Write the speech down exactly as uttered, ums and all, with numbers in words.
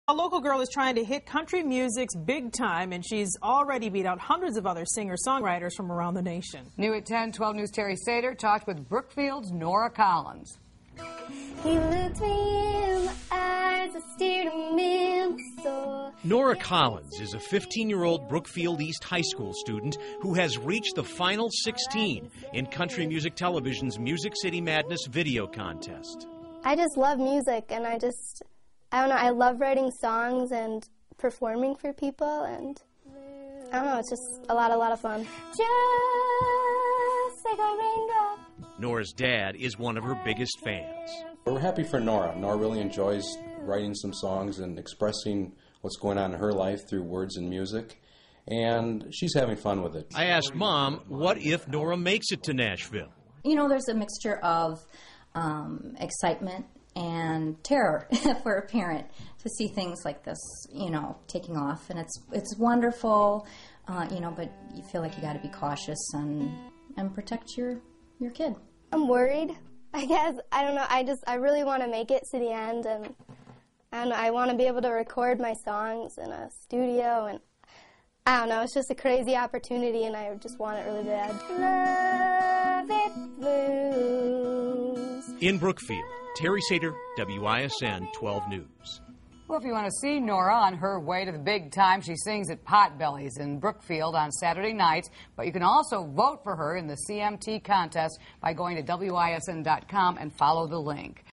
A local girl is trying to hit country music's big time, and she's already beat out hundreds of other singer-songwriters from around the nation. New at ten, twelve News' Terry Sater talked with Brookfield's Nora Collins. He looked me in the eyes, I steered him in the soul. Nora Collins is a fifteen-year-old Brookfield East High School student who has reached the final sixteen in Country Music Television's Music City Madness video contest. I just love music, and I just, I don't know, I love writing songs and performing for people, and I don't know, it's just a lot, a lot of fun. Just like a raindrop. Nora's dad is one of her biggest fans. We're happy for Nora. Nora really enjoys writing some songs and expressing what's going on in her life through words and music, and she's having fun with it. I asked Mom, what if Nora makes it to Nashville? You know, there's a mixture of um, excitement and terror for a parent to see things like this, you know, taking off, and it's it's wonderful, uh, you know, but you feel like you got to be cautious and and protect your your kid. I'm worried, I guess. I don't know, I just, I really want to make it to the end, and I don't know, I want to be able to record my songs in a studio, and I don't know, it's just a crazy opportunity, and I just want it really bad. Love it blues. In Brookfield, Terry Sater, W I S N twelve News. Well, if you want to see Nora on her way to the big time, she sings at Potbelly's in Brookfield on Saturday nights. But you can also vote for her in the C M T contest by going to W I S N dot com and follow the link.